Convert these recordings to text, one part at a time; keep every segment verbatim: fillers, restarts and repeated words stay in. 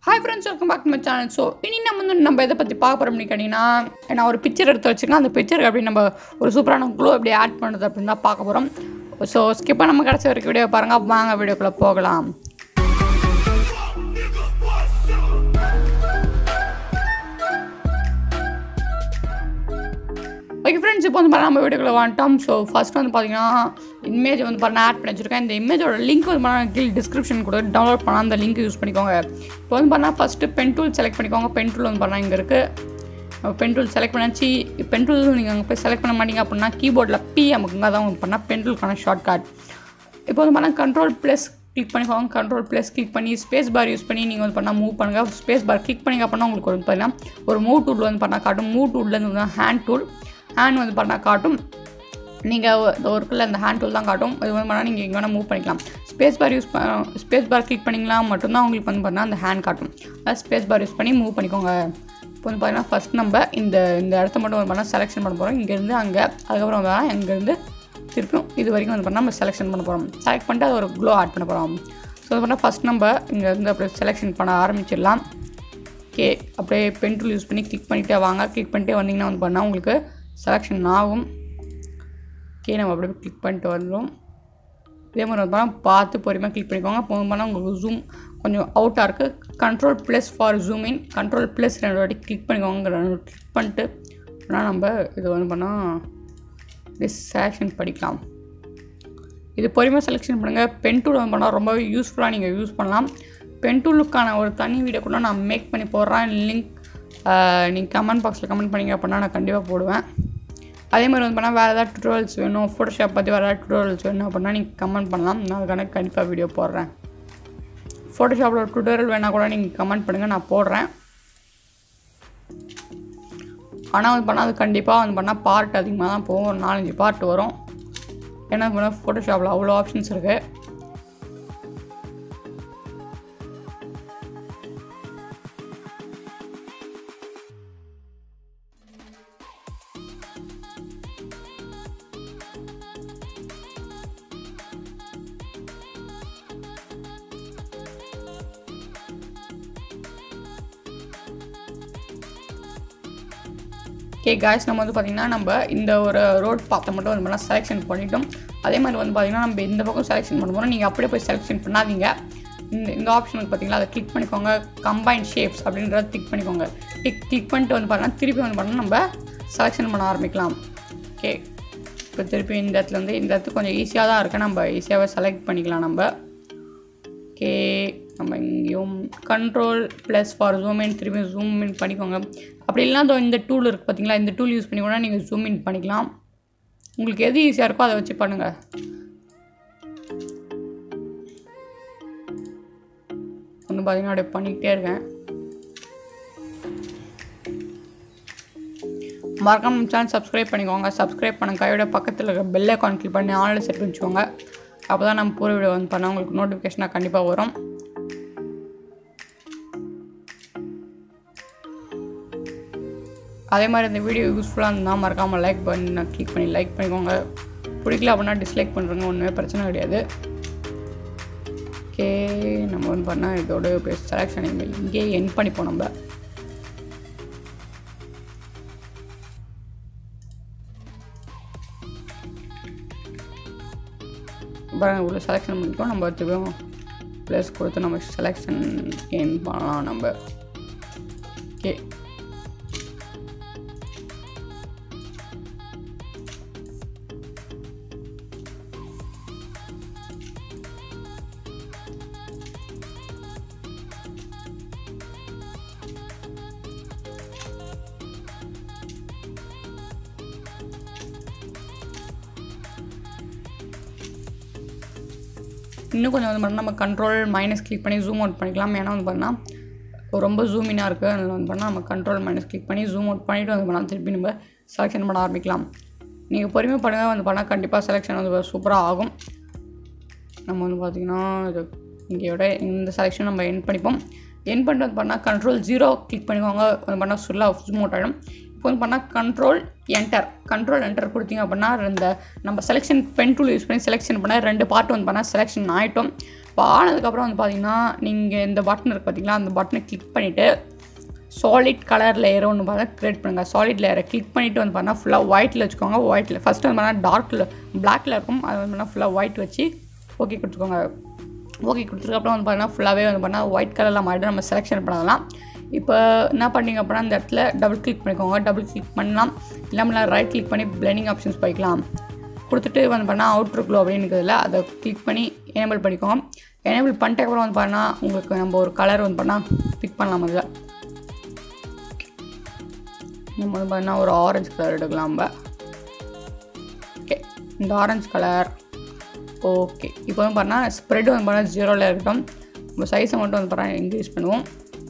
Hi friends, welcome back to my channel. So, இனி நம்ம வந்து நம்ம எதை பற்றி பார்க்க போகிறோம் அப்படின்னா, நான் ஒரு பிக்சர் எடுத்து வச்சுக்கலாம். அந்த பிக்சருக்கு அப்படி நம்ம ஒரு சூப்பரான க்ளோ எப்படி ஆட் பண்ணுறது அப்படின்னு தான் பார்க்க போகிறோம். ஸோ ஸ்கிப் பண்ணாம கடைசி வரைக்கும் வீடியோ பாருங்கள். வாங்க வீடியோக்குள்ளே போகலாம். ஓகே ஃப்ரெண்ட்ஸ், இப்போ வந்து பார்த்தா நம்ம வீடியோக்குள்ளே வந்துட்டோம். ஸோ ஃபஸ்ட் வந்து பார்த்தீங்கன்னா இமேஜ் வந்து பார்த்தா ஆட் பண்ணி வச்சுருக்கேன். இந்த இமேஜோட லிங்க் வந்து பார்த்தா கீழே டிஸ்கிரிப்ஷன் கூட டவுன்லோட் பண்ணால் அந்த லிங்க் யூஸ் பண்ணிக்கோங்க. இப்போ வந்து பார்த்தா ஃபஸ்ட்டு பென் டூல் செலக்ட் பண்ணிக்கோங்க. பென் டூல் வந்து பார்த்தா இங்கே இருக்குது. பென் டூல் செலக்ட் பண்ணாச்சு. பென் டூல் நீங்கள் அங்கே போய் செலக்ட் பண்ண மாட்டீங்க அப்படின்னா கீபோர்டில் பி அமுக்குங்க. அதான் வந்து பண்ணால் பென் டூலுக்கான ஷார்ட் கட். இப்போ வந்து பார்த்தா கண்ட்ரோல் ப்ளஸ் கிளிக் பண்ணிக்கோங்க. கண்ட்ரோல் ப்ளஸ் கிளிக் பண்ணி ஸ்பேஸ் பார் யூஸ் பண்ணி நீங்கள் வந்து பண்ணால் மூவ் பண்ணுங்கள். ஸ்பேஸ் பார் கிளிக் பண்ணிங்க அப்படின்னா உங்களுக்கு வந்து பார்த்தீங்கன்னா ஒரு மூவ் டூல் வந்து பண்ணால் காட்டும். மூவ் டூல்லேருந்து வந்து ஹேண்ட் டூல் ஹேண்ட் வந்து பண்ணால் காட்டும். நீங்கள் ஒர்க்கில் அந்த ஹேண்ட் டூல் தான் காட்டும். இது வந்து பண்ணால் நீங்கள் எங்கே வேணால் மூவ் பண்ணிக்கலாம். ஸ்பேஸ் பார் யூஸ் பண்ண ஸ்பேஸ் பார் கிளிக் பண்ணிங்களா மட்டும்தான் உங்களுக்கு வந்து பண்ணால் அந்த ஹேண்ட் காட்டும். அதாவது ஸ்பேஸ் பார் யூஸ் பண்ணி மூவ் பண்ணிக்கோங்க. இப்போ வந்து பார்த்தீங்கன்னா ஃபஸ்ட் நம்ம இந்த இந்த இடத்த மட்டும் வந்து பண்ணால் செலெக்ஷன் பண்ண போகிறோம். இங்கேருந்து அங்கே அதுக்கப்புறம் வந்து இங்கேருந்து திருப்பியும் இது வரைக்கும் வந்து பண்ணால் நம்ம செலெக்ஷன் பண்ண போகிறோம். செலக்ட் பண்ணிட்டு அது ஒரு க்ளோ ஆட் பண்ண போகிறோம். ஸோ அது பண்ணால் ஃபஸ்ட் நம்ம இங்கேருந்து அப்படியே செலெக்ஷன் பண்ண ஆரம்பிச்சிடலாம். ஓகே, அப்படியே பென் டூல் யூஸ் பண்ணி கிளிக் பண்ணிகிட்டே வாங்க. கிளிக் பண்ணிட்டே வந்தீங்கன்னா வந்து பண்ணால் உங்களுக்கு செலெக்ஷன் ஆகும். ஓகே, நம்ம அப்படியே கிளிக் பண்ணிட்டு வந்துடும். இதே மாதிரி வந்து பண்ணால் பார்த்து பொறுமையாக கிளிக் பண்ணிக்கோங்க. இப்போ வந்து பண்ணால் உங்களுக்கு ஜூம் கொஞ்சம் அவுட்டாக இருக்குது. Control plus for zoom in, control plus ரெண்டு வாட்டி கிளிக் பண்ணிக்கோங்க. ரெண்டு கிளிக் பண்ணிட்டு ஆனால் நம்ம இது வந்து பண்ணால் டிஸ் செலெக்ஷன் படிக்கலாம். இது பொறுமையாக செலெக்ஷன் பண்ணுங்கள். பென் டூல் வந்து பண்ணால் ரொம்பவே யூஸ்ஃபுல்லாக நீங்கள் யூஸ் பண்ணலாம். பென் டூலுக்கான ஒரு தனி வீடியோ கூட நான் மேக் பண்ணி போடுறேன். லிங்க் நீங்கள் கமெண்ட் பாக்ஸில் கமெண்ட் பண்ணிங்க அப்படின்னா நான் கண்டிப்பாக போடுவேன். அதே மாதிரி வந்து பண்ணால் வேறு ஏதாவது டுட்டோரியல்ஸ் வேணும், ஃபோட்டோஷாப் பற்றி வேறு ஏதாவது டுட்டோரியல்ஸ் வேணும் அப்படின்னா நீங்கள் கமெண்ட் பண்ணலாம். நான் அதுக்கான கண்டிப்பாக வீடியோ போடுறேன். ஃபோட்டோஷாப்பில் ஒரு டுட்டோரியல் வேணால் கூட நீங்கள் கமெண்ட் பண்ணுங்கள், நான் போடுறேன். ஆனால் வந்து பண்ணால் அது கண்டிப்பாக வந்து பண்ணால் பார்ட் அதிகமாக தான் போகும். ஒரு நாலஞ்சு பார்ட் வரும். ஏன்னா பண்ணால் ஃபோட்டோஷாப்பில் அவ்வளோ ஆப்ஷன்ஸ் இருக்குது. ஓகே காய்ஸ், நம்ம வந்து பார்த்திங்கன்னா நம்ம இந்த ஒரு ரோட் பார்த்த மட்டும் வந்து பண்ணால் செலெக்ஷன் பண்ணிட்டோம். அதே மாதிரி வந்து பார்த்திங்கன்னா நம்ம இந்த பக்கம் செலெக்ஷன் பண்ண போகிறோம். நீங்கள் அப்படியே போய் செலெக்ஷன் பண்ணாதீங்க. இந்த இந்த ஆப்ஷன் வந்து பார்த்திங்களா, அதை கிளிக் பண்ணிக்கோங்க. கம்பைன் ஷேப்ஸ் அப்படின்றத கிளிக் பண்ணிக்கோங்க. கிளிக் கிளிக் பண்ணிட்டு வந்து பார்த்தீங்கன்னா திருப்பி வந்து பண்ணால் நம்ம செலெக்ஷன் பண்ண ஆரம்பிக்கலாம். ஓகே, இப்போ திருப்பி இந்த இடத்துல வந்து இந்த இடத்துக்கு கொஞ்சம் ஈஸியாக தான் இருக்குது. நம்ம ஈஸியாகவே செலக்ட் பண்ணிக்கலாம் நம்ம. ஓகே, நம்ம இங்கேயும் control plus for zoom in திருப்பி ஜூம் இன் பண்ணிக்கோங்க. அப்படி இல்லைனா இந்த டூல் இருக்குது பார்த்தீங்களா, இந்த டூல் யூஸ் பண்ணி கூட நீங்கள் ஜூம் இன் பண்ணிக்கலாம். உங்களுக்கு எது ஈஸியாக இருக்கோ அதை வச்சு பண்ணுங்கள். வந்து பார்த்தீங்கன்னா அப்படியே பண்ணிக்கிட்டே இருக்கேன். மறக்காம சேனல் சப்ஸ்கிரைப் பண்ணிக்கோங்க. சப்ஸ்கிரைப் பண்ண கையோட பக்கத்தில் இருக்க பெல் ஐக்கான் கிளிக் பண்ணி ஆன்லைன் செட் பண்ணிச்சுக்கோங்க. அப்போ தான் நம்ம பூர வீடியோ வந்து பண்ணால் உங்களுக்கு நோட்டிஃபிகேஷனாக கண்டிப்பாக வரும். அதே மாதிரி இந்த வீடியோ யூஸ்ஃபுல்லாக இருந்தால் மறக்காமல் லைக் பண்ணி கிளிக் பண்ணி லைக் பண்ணிக்கோங்க. பிடிக்கல அப்படின்னா டிஸ்லைக் பண்ணுறங்க, ஒன்றுமே பிரச்சனை கிடையாது. ஓகே, நம்ம வந்து பண்ணால் இதோட செலெக்ஷன் இங்கே என் பண்ணிப்போம். நம்ம பாருங்கள் இவ்வளோ செலெக்ஷன் பண்ணிப்போம். நம்ம திரும்பியும் ப்ளஸ் கொடுத்து நம்ம செலெக்ஷன் என் பண்ணலாம் நம்ம. ஓகே, இன்னும் கொஞ்சம் வந்து பண்ணால் நம்ம கண்ட்ரோல் மைனஸ் கிளிக் பண்ணி ஜூம் அவுட் பண்ணிக்கலாம். ஏன்னா வந்து பண்ணால் ரொம்ப ஜூமினாக இருக்குது. அதில் வந்து பண்ணால் நம்ம கண்ட்ரோல் மைனஸ் கிளிக் பண்ணி ஜூம் அவுட் பண்ணிவிட்டு வந்து பண்ணால் திருப்பி நம்ம செலெக்ஷன் பண்ண ஆரம்பிக்கலாம். நீங்கள் பொறுமையாக பண்ணுங்கள், வந்து பண்ணால் கண்டிப்பாக செலெக்ஷன் வந்து சூப்பராக ஆகும். நம்ம வந்து பார்த்திங்கன்னா இது இங்கேயோட இந்த செலெக்ஷன் நம்ம என் பண்ணிப்போம். என் பண்ணிட்டு வந்து பண்ணால் கண்ட்ரோல் ஜீரோ கிளிக் பண்ணிக்கோங்க. வந்து பண்ணால் ஃபுல்லாக ஜூம் அவுட் ஆகிடும். இப்போ வந்து பண்ணால் கண்ட்ரோல் என்டர் கண்ட்ரோல் என்டர் கொடுத்தீங்க அப்படின்னா இந்த நம்ம செலெக்ஷன் பென் டூல் யூஸ் பண்ணி செலெக்ஷன் பண்ணால் ரெண்டு பார்ட் வந்து பண்ணால் செலெக்ஷன் ஆகிட்டோம். இப்போ ஆனதுக்கப்புறம் வந்து பார்த்தீங்கன்னா நீங்கள் இந்த பட்டன் இருக்குது பார்த்தீங்களா, அந்த பட்டனை கிளிக் பண்ணிவிட்டு சாலிட் கலர் லேயரை ஒன்று பார்த்தா க்ரியேட் பண்ணுங்கள். சாலிட் லேயரை கிளிக் பண்ணிவிட்டு வந்து பார்த்தா ஃபுல்லாக ஒயிட்டில் வச்சுக்கோங்க. ஒயிட்டில் ஃபஸ்ட்டு வந்து பார்த்தா டார்க்கில் பிளாக்கில் இருக்கும், அது வந்து பார்த்தா ஃபுல்லாக ஒயிட் வச்சு ஓகே கொடுத்துக்கோங்க. ஓகே கொடுத்துருக்கப்புறம் வந்து பார்த்தீங்கன்னா ஃபுல்லாகவே வந்து பார்த்தா ஒயிட் கலரில் மாறிட்டு நம்ம செலெக்ஷன் பண்ணலாம். இப்போ என்ன பண்ணிங்க அப்படின்னா இந்த இடத்துல டபுள் கிளிக் பண்ணிக்கோங்க. டபுள் கிளிக் பண்ணலாம், இல்லாமல் ரைட் கிளிக் பண்ணி பிளெண்டிங் ஆப்ஷன்ஸ் போய்க்கலாம். கொடுத்துட்டு வந்து பண்ணால் அவுட்ரு க்ளோ அப்படின்னு இருக்குதுல்ல, அதை கிளிக் பண்ணி எனேபிள் பண்ணிக்கோங்க. எனேபிள் பண்ணிட்டு அப்புறம் வந்து பண்ணால் உங்களுக்கு நம்ம ஒரு கலர் வந்து பண்ணால் பிக் பண்ணலாம். அதில் நம்ம வந்து பார்த்தீங்கன்னா ஒரு ஆரஞ்சு கலர் எடுக்கலாம் நம்ம. ஓகே, இந்த ஆரஞ்சு கலர் ஓகே. இப்போ வந்து பார்த்தீங்கன்னா ஸ்ப்ரெட் வந்து பார்த்தா ஜீரோவில் இருக்கட்டும். நம்ம சைஸை மட்டும் வந்து பார்த்தா இன்க்ரீஸ் பண்ணுவோம்.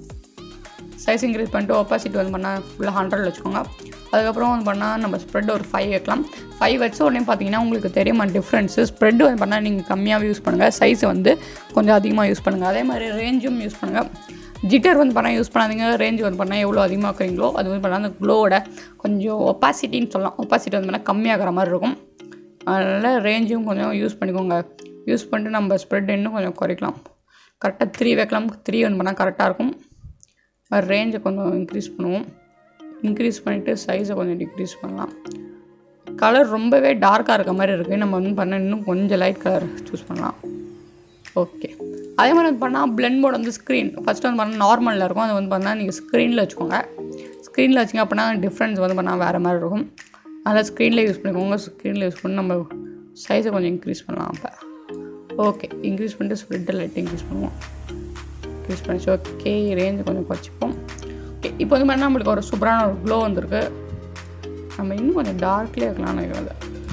சைஸ் இன்க்ரீஸ் பண்ணிட்டு ஒப்பாசிட்டி வந்து பண்ணால் ஃபுல்லாக ஹண்ட்ரட் வச்சுக்கோங்க. அதுக்கப்புறம் வந்து பண்ணால் நம்ம ஸ்ப்ரெட் ஒரு ஃபைவ் வைக்கலாம். ஃபைவ் வச்ச உடனே பார்த்தீங்கன்னா உங்களுக்கு தெரியுமா டிஃப்ரென்ஸு. ஸ்ப்ரெட் வந்து பண்ணால் நீங்கள் கம்மியாக யூஸ் பண்ணுங்கள், சைஸை வந்து கொஞ்சம் அதிகமாக யூஸ் பண்ணுங்கள். அதே மாதிரி ரேஞ்சும் யூஸ் பண்ணுங்கள். ஜிட்டர் வந்து பண்ணால் யூஸ் பண்ணாதீங்க. ரேஞ்ச் வந்து பண்ணால் எவ்வளோ அதிகமாக வைக்கிறீங்களோ அது வந்து பண்ணால் அந்த க்ளோவோட கொஞ்சம் ஒப்பாசிட்டின்னு சொல்லலாம், ஒப்பாசிட்டி வந்து பண்ணால் கம்மியாகிற மாதிரி இருக்கும். அதனால் ரேஞ்சும் கொஞ்சம் யூஸ் பண்ணிக்கோங்க. யூஸ் பண்ணிட்டு நம்ம ஸ்ப்ரெட் இன்னும் கொஞ்சம் குறைக்கலாம். கரெக்டாக த்ரீ வைக்கலாம். த்ரீ வந்து பண்ணால் கரெக்டாக இருக்கும். ரேஞ்சை கொஞ்சம் இன்க்ரீஸ் பண்ணுவோம். இன்க்ரீஸ் பண்ணிவிட்டு சைஸை கொஞ்சம் டிக்ரீஸ் பண்ணலாம். கலர் ரொம்பவே டார்க்காக இருக்க மாதிரி இருக்குது, நம்ம வந்து பண்ணால் இன்னும் கொஞ்சம் லைட் கலர் சூஸ் பண்ணலாம். ஓகே, அதே மாதிரி வந்து பண்ணால் பிளெண்ட் மோட் வந்து ஸ்க்ரீன் ஃபஸ்ட்டு வந்து பண்ணால் நார்மலில் இருக்கும். அது வந்து பண்ணால் நீங்கள் ஸ்க்ரீனில் வச்சுக்கோங்க. ஸ்க்ரீனில் வச்சிங்க அப்படின்னா டிஃப்ரென்ஸ் வந்து பண்ணால் வேறு மாதிரி இருக்கும். அதனால் ஸ்க்ரீனில் யூஸ் பண்ணிக்கோங்க. ஸ்க்ரீனில் யூஸ் பண்ணி நம்ம சைஸை கொஞ்சம் இன்க்ரீஸ் பண்ணலாம். அப்போ ஓகே, இன்க்ரீஸ் பண்ணிட்டு ஸ்ப்ரெட்டை லைட் இன்க்ரீஸ் பண்ணுவோம். இன்க்ரீஸ் பண்ணிச்சு. ஓகே, ரேஞ்சை கொஞ்சம் குறைச்சிப்போம். ஓகே, இப்போ வந்து பார்த்தீங்கன்னா நம்மளுக்கு ஒரு சூப்பரான ஒரு க்ளோ வந்திருக்கு. நம்ம இன்னும் கொஞ்சம் டார்க்லேயே இருக்கலாம்னு நினைக்கிறேன்.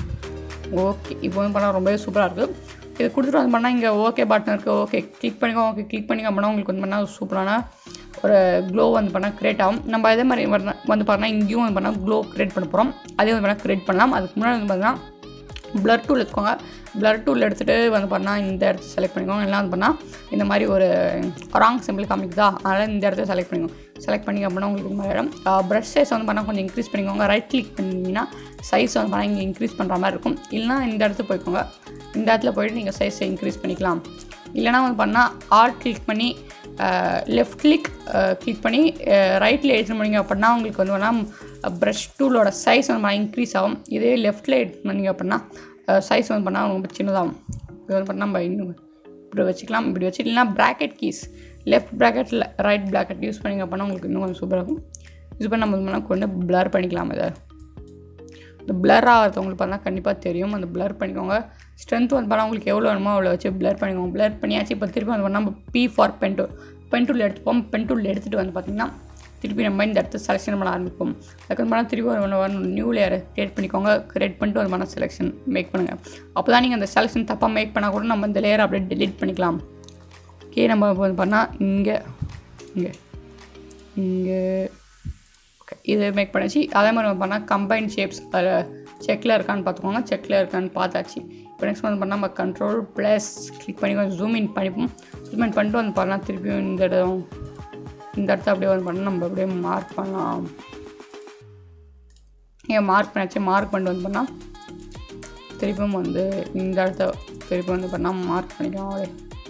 ஓகே, இப்போ வந்து பண்ணால் ரொம்பவே சூப்பராக இருக்குது. இது கொடுத்துட்டு வந்து பண்ணால் இங்கே ஓகே பட்டன் இருக்குது. ஓகே கிளிக் பண்ணிக்கோ. ஓகே கிளிக் பண்ணிக்க அப்படின்னா உங்களுக்கு வந்து பண்ணால் சூப்பரான ஒரு க்ளோ வந்து பண்ணால் க்ரியேட் ஆகும். நம்ம அதே மாதிரி வந்து பார்த்தா இங்கேயும் வந்து பண்ணால் க்ளோ க்ரியேட் பண்ண போகிறோம். அதே வந்து பண்ணால் க்ரியேட் பண்ணலாம். அதுக்கு முன்னாடி வந்து பார்த்தீங்கன்னா பிளர் டூல் எடுத்துக்கோங்க. பிளர் டூல் எடுத்துகிட்டு வந்து பண்ணால் இந்த இடத்த செலக்ட் பண்ணிக்கோங்க. எல்லாம் வந்து பண்ணால் இந்த மாதிரி ஒரு ராங் சிம்பிள் காமிக்குதா, அதனால் இந்த இடத்த செலக்ட் பண்ணிக்கோங்க. செலக்ட் பண்ணிங்க அப்படின்னா உங்களுக்கு இந்த மாதிரி இடம். ப்ரஷ் சைஸ் வந்து பண்ணால் கொஞ்சம் இன்க்ரீஸ் பண்ணிக்கோங்க. ரைட் கிளிக் பண்ணிங்கன்னா சைஸ் வந்து பண்ணால் இங்கே இன்க்ரீஸ் பண்ணுற மாதிரி இருக்கும். இல்லைனா இந்த இடத்துல போய்க்கோங்க. இந்த இடத்துல போய்ட்டு நீங்கள் சைஸை இன்க்ரீஸ் பண்ணிக்கலாம். இல்லைனா வந்து பண்ணால் ஆல்ட் கிளிக் பண்ணி லெஃப்ட் கிளிக் கிளிக் பண்ணி ரைட்டில் எடுத்துகிட்டு போனீங்க அப்படின்னா உங்களுக்கு வந்து வேணால் ப்ரஷ் டூலோட சைஸ் வந்து பண்ணால் இன்க்ரீஸ் ஆகும். இதே லெஃப்ட்டில் எடுத்து பண்ணிங்க அப்படின்னா சைஸ் வந்து பண்ணால் ரொம்ப சின்னதாகும். இது வந்து பண்ணால் நம்ம இன்னும் இப்படி வச்சுக்கலாம். இப்படி வச்சு இல்லைனா ப்ராக்கெட் கீஸ் லெஃப்ட் ப்ராக்கெட்டில் ரைட் ப்ராக்கெட் யூஸ் பண்ணிங்க அப்படின்னா உங்களுக்கு இன்னும் கொஞ்சம் சூப்பராக இருக்கும். யூஸ் பண்ணி நம்ம பண்ணால் கொண்டு ப்ளர் பண்ணிக்கலாம். இதை இந்த ப்ளர் ஆகிறவங்களுக்கு பார்த்தா கண்டிப்பாக தெரியும். அந்த ப்ளர் பண்ணிக்கோங்க. ஸ்ட்ரென்த் வந்து பண்ணால் உங்களுக்கு எவ்வளோ வேணுமோ அவ்வளோ வச்சு ப்ளர் பண்ணிக்கோங்க. ப்ளர் பண்ணியாச்சு. இப்போ திருப்பி வந்து பண்ணால் நம்ம B for pen tool pen tool எடுத்துப்போம். பென் டூல் எடுத்துகிட்டு வந்து பார்த்திங்கன்னா திருப்பி நம்ம இந்த இடத்த செலெக்ஷன் பண்ண ஆரம்பிப்போம். அதுக்கு பண்ணால் திருப்பி ஒரு நியூ லேயர் க்ரியேட் பண்ணிக்கோங்க. க்ரியேட் பண்ணிட்டு வந்து பண்ணால் செலெக்ஷன் மேக் பண்ணுங்கள். அப்போ தான் நீங்கள் அந்த செலெக்ஷன் தப்பாக மேக் பண்ணால் கூட நம்ம இந்த லேயர் அப்படியே டெலீட் பண்ணிக்கலாம். ஓகே, நம்ம வந்து பண்ணால் இங்கே இங்கே இங்கே ஓகே இது மேக் பண்ணிச்சு. அதே மாதிரி வந்து பண்ணால் கம்பைன் ஷேப்ஸ் அதில் செக்கில் இருக்கான்னு பார்த்துக்கோங்க. செக்கில் இருக்கான்னு பார்த்தாச்சு. இப்போ நெக்ஸ்ட் வந்து பண்ணால் நம்ம கண்ட்ரோல் ப்ளஸ் கிளிக் பண்ணி கொஞ்சம் ஜூம் இன் பண்ணிப்போம். ஜூம் இன் பண்ணிட்டு வந்து பண்ணால் திருப்பியும் இந்த இடம் இந்த இடத்த அப்படியே வந்து பண்ணால் நம்ம அப்படியே மார்க் பண்ணலாம். ஏன் மார்க் பண்ணியாச்சு. மார்க் பண்ணிட்டு வந்து பண்ணால் திருப்பியும் வந்து இந்த இடத்த திருப்பி வந்து பண்ணால் மார்க் பண்ணிக்கலாம். அப்படியே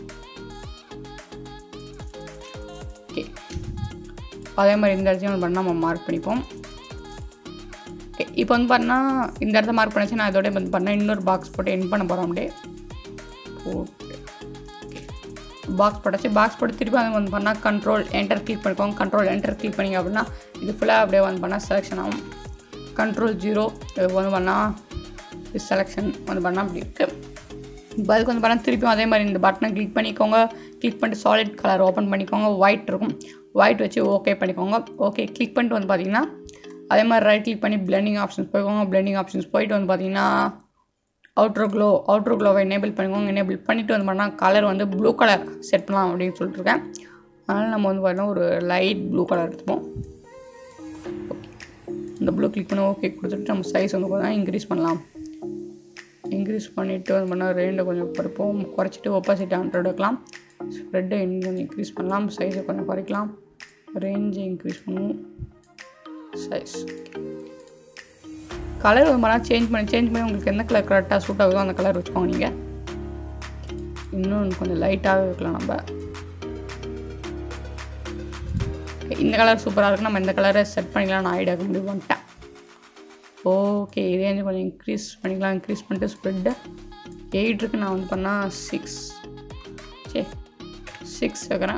ஓகே, அதே மாதிரி இந்த இடத்தையும் வந்து பண்ணால் நம்ம மார்க் பண்ணிப்போம். ஓகே, இப்போ வந்து பண்ணால் இந்த இடத்த மார்க் பண்ணிச்சு. நான் இதோட வந்து பண்ணால் இன்னொரு பாக்ஸ் போட்டு என் பண்ண போகிறோம். அப்படியே ஓகே பாக்ஸ் போட்டாச்சு. பாக்ஸ் போட்டு திருப்பி வந்து வந்து பண்ணால் கண்ட்ரோல் என்டர் கிளிக் பண்ணிக்கோங்க. கண்ட்ரோல் என்டர் கிளிக் பண்ணிங்க அப்படின்னா இது ஃபுல்லாக அப்படியே வந்து பண்ணால் செலெக்ஷன் ஆகும். கண்ட்ரோல் ஜீரோ இது வந்து பண்ணால் இது செலெக்ஷன் வந்து பண்ணால் அப்படி இருக்குது. இப்போ அதுக்கு வந்து பண்ணால் திருப்பியும் அதே மாதிரி இந்த பட்டனை கிளிக் பண்ணிக்கோங்க. கிளிக் பண்ணிட்டு சாலிட் கலர் ஓப்பன் பண்ணிக்கோங்க. ஒயிட் இருக்கும். ஒயிட் வச்சு ஓகே பண்ணிக்கோங்க. ஓகே கிளிக் பண்ணிட்டு வந்து பார்த்தீங்கன்னா அதே மாதிரி ரைட் கிளிக் பண்ணி பிளெண்டிங் ஆப்ஷன்ஸ் போய்க்கோங்க. பிளெண்டிங் ஆப்ஷன்ஸ் போயிட்டு வந்து பார்த்தீங்கன்னா அவுட்ரு க்ளோ அவுட்ரு க்ளோவை எனேபிள் பண்ணிக்கோங்க. எனேபிள் பண்ணிவிட்டு வந்து பண்ணால் கலர் வந்து ப்ளூ கலர் செட் பண்ணலாம் அப்படின்னு சொல்லிட்டுருக்கேன். அதனால் நம்ம வந்து பார்த்தீங்கன்னா ஒரு லைட் ப்ளூ கலர் எடுத்துப்போம். ஓகே, இந்த ப்ளூ கிளிக் பண்ணி ஓகே கொடுத்துட்டு நம்ம சைஸ் வந்து பார்த்தீங்கன்னா இன்க்ரீஸ் பண்ணலாம். இன்க்ரீஸ் பண்ணிவிட்டு வந்து பண்ணால் ரேண்டை கொஞ்சம் குறைப்போம். குறைச்சிட்டு ஒப்பாசிட்டி ஹண்ட்ரட் எடுக்கலாம். ஸ்ப்ரெட்டை இன்னும் கொஞ்சம் இன்க்ரீஸ் பண்ணலாம். சைஸை கொஞ்சம் குறைக்கலாம். ரேஞ்சை இன்க்ரீஸ் பண்ணுவோம். சைஸ் கலர் வந்து பண்ணால் சேஞ்ச் பண்ணி சேஞ்ச் பண்ணி உங்களுக்கு எந்த கலர் கரெக்டாக சூட் ஆகுதோ அந்த கலர் வச்சுக்கோங்க. நீங்கள் இன்னும் கொஞ்சம் லைட்டாகவே வைக்கலாம் நம்ம. இந்த கலர் சூப்பராக இருக்குது. நம்ம இந்த கலரை செட் பண்ணிக்கலாம். நான் ஐடியாவுக்கு முடிவு பண்ணிட்டேன். ஓகே, இதே கொஞ்சம் இன்க்ரீஸ் பண்ணிக்கலாம். இன்க்ரீஸ் பண்ணிட்டு ஸ்ப்ரெட்டு எயிட் இருக்குது. நான் வந்து பண்ணால் சிக்ஸ் சரி சிக்ஸ் வைக்கிறேன்.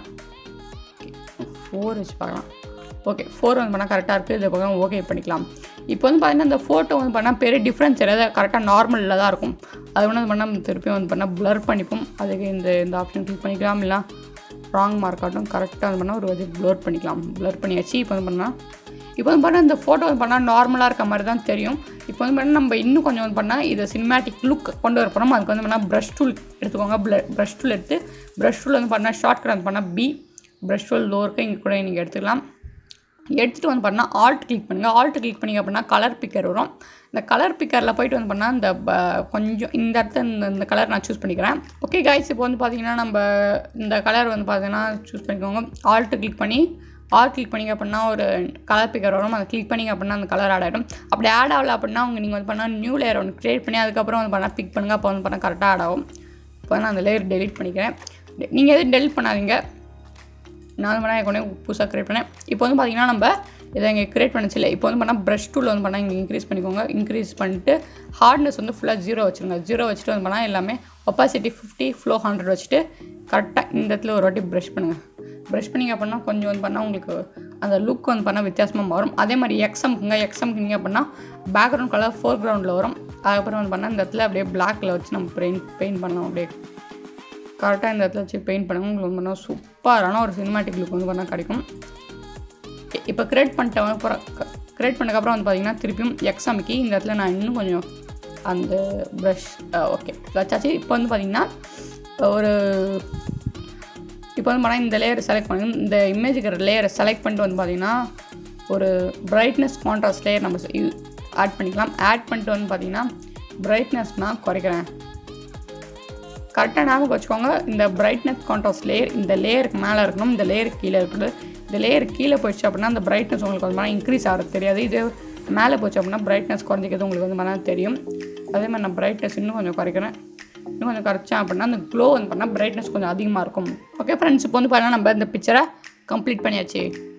ஃபோர் வச்சு பார்க்கலாம். ஓகே, ஃபோர் வந்து பண்ணால் கரெக்டாக இருக்குது. இதை பக்கம் ஓகே பண்ணிக்கலாம். இப்போ வந்து பார்த்தீங்கன்னா இந்த ஃபோட்டோ வந்து பண்ணால் பெரிய டிஃப்ரென்ஸ் தெரியாது. கரெக்டாக நார்மலில் தான் இருக்கும். அது வந்து பண்ணால் திருப்பியும் வந்து பண்ணால் ப்ளர் பண்ணிப்போம். அதுக்கு இந்த இந்த ஆப்ஷன் கிளிக் பண்ணிக்கலாம். இல்லை ராங் மார்க் ஆகட்டும். கரெக்டாக வந்து பண்ணால் ஒரு வச்சு ப்ளர் பண்ணிக்கலாம். ப்ளர் பண்ணியாச்சு. இப்போ வந்து பண்ணால் இப்போ வந்து பண்ணால் இந்த ஃபோட்டோ வந்து பண்ணால் நார்மலாக இருக்க மாதிரி தான் தெரியும். இப்போ வந்து பண்ணால் நம்ம இன்னும் கொஞ்சம் வந்து பண்ணால் இதை சினிமேட்டிக் லுக் கொண்டு வர போகிறோம். அதுக்கு வந்து பண்ணால் ப்ரஷ் டூல் எடுத்துக்கோங்க. ப்ரஷ் டூல் எடுத்து ப்ரஷ் டூல் வந்து பண்ணால் ஷார்ட்கட் வந்து பண்ணால் பி ப்ரஷ் டூல் லோருக்கு இங்கே கூட நீங்கள் எடுத்துக்கலாம். எடுத்துகிட்டு வந்து பண்ணால் ஆல்ட் கிளிக் பண்ணுங்கள். ஆல்ட் கிளிக் பண்ணிங்க அப்படின்னா கலர் பிக்கர் வரும். இந்த கலர் பிக்கரில் போய்ட்டு வந்து பண்ணால் இந்த கொஞ்சம் இந்த இடத்துல இந்த இந்த கலர் நான் சூஸ் பண்ணிக்கிறேன். ஓகே காய்ஸ், இப்போ வந்து பார்த்திங்கன்னா நம்ம இந்த கலர் வந்து பார்த்திங்கன்னா சூஸ் பண்ணிக்கோங்க. ஆல்ட்டு கிளிக் பண்ணி ஆல்ட் கிளிக் பண்ணிங்க அப்படின்னா ஒரு கலர் பிக்கர் வரும். அதை கிளிக் பண்ணிங்க அப்படின்னா அந்த கலர் ஆட் ஆகிடும். அப்படி ஆட் ஆகலை அப்படின்னா அவங்க நீங்கள் வந்து பண்ணால் நியூ லேயர் ஒன்று க்ரியேட் பண்ணி அதுக்கப்புறம் வந்து பண்ணால் பிக் பண்ணுங்கள். அப்போ வந்து பண்ணால் கரெக்டாக ஆட் ஆகும். இப்போ நான் அந்த லேயர் டெலிட் பண்ணிக்கிறேன். நீங்கள் எதுவும் டெலிட் பண்ணாதீங்க. நான் பண்ணால் கொண்டே புதுசாக க்ரியேட் பண்ணேன். இப்போ வந்து பார்த்திங்கன்னா நம்ம இதை இங்கே க்ரியேட் பண்ணிச்சு இல்லை. இப்போ வந்து பண்ணால் ப்ரஷ் டூல் வந்து பண்ணால் இங்கே இன்க்ரீஸ் பண்ணிக்கோங்க. இன்க்ரீஸ் பண்ணிட்டு ஹார்ட்னஸ் வந்து ஃபுல்லாக ஜீரோ வச்சுருங்க. ஜீரோ வச்சுட்டு வந்து பண்ணால் எல்லாமே ஒப்பாசிட்டி ஃபிஃப்டி ஃப்ளோ ஹண்ட்ரட் வச்சுட்டு கரெக்டாக இந்த இடத்துல ஒரு வாட்டி ப்ரஷ் பண்ணுங்கள். ப்ரஷ் பண்ணிங்க அப்படின்னா கொஞ்சம் வந்து பண்ணால் உங்களுக்கு அந்த லுக் வந்து பண்ணால் வித்தியாசமாக வரும். அதே மாதிரி எக்ஸம்க்குங்க எக்ஸம்க்கு நீங்கள் அப்படின்னா பேக்ரவுண்ட் கலர் ஃபோர் கிரவுண்டில் வரும். அதுக்கப்புறம் வந்து பண்ணால் இந்த இடத்துல அப்படியே பிளாக்கில் வச்சு நம்ம பெயிண்ட் பெயிண்ட் பண்ணலாம். அப்படியே கரெக்டாக இந்த இடத்துல வச்சு பெயிண்ட் பண்ணுங்க. உங்களுக்கு வந்து பண்ணால் சூப்பரான ஒரு சினிமேட்டிக் லுக் வந்து பண்ணால் கிடைக்கும். இப்போ க்ரியேட் பண்ணிட்ட அப்புறம் க்ரியேட் பண்ணதுக்கப்புறம் வந்து பார்த்திங்கன்னா திருப்பியும் எக்ஸாமுக்கு இந்த இடத்துல நான் இன்னும் கொஞ்சம் அந்த ப்ரஷ் ஓகே வச்சாச்சு. இப்போ வந்து பார்த்திங்கன்னா ஒரு இப்போ வந்து பண்ணால் இந்த லேயரை செலக்ட் பண்ணி இந்த இமேஜுக்கு லேயரை செலக்ட் பண்ணிட்டு வந்து பார்த்திங்கன்னா ஒரு பிரைட்னஸ் கான்ட்ராஸ்ட் லேயர் நம்ம ஆட் பண்ணிக்கலாம். ஆட் பண்ணிட்டு வந்து பார்த்திங்கன்னா பிரைட்னஸ் நான் குறைக்கிறேன். கரெக்டாக ஞாபகம் வச்சுக்கோங்க. இந்த பிரைட்னஸ் கான்ட்ராஸ்ட் லேயர் இந்த லேயருக்கு மேலே இருக்கணும். இந்த லேயருக்கு கீழே இருக்குது. இந்த லேயர் கீழே போயிடுச்சு அப்படின்னா அந்த பிரைட்னஸ் உங்களுக்கு வந்து இன்க்ரீஸ் ஆகிறது தெரியாது. இது மேலே போச்சு அப்படின்னா பிரைட்னஸ் குறைஞ்சிக்கிறது உங்களுக்கு வந்து பண்ணால் தெரியும். அதே மாதிரி நான் பிரைட்னஸ் இன்னும் கொஞ்சம் குறைக்கிறேன். இன்னும் கொஞ்சம் குறைச்சேன் அப்படின்னா அந்த க்ளோ வந்து பண்ணால் பிரைட்னஸ் கொஞ்சம் அதிகமாக இருக்கும். ஓகே ஃப்ரெண்ட்ஸ், இப்போ வந்து பார்த்தீங்கன்னா நம்ம இந்த பிக்சரை கம்ப்ளீட் பண்ணியாச்சு.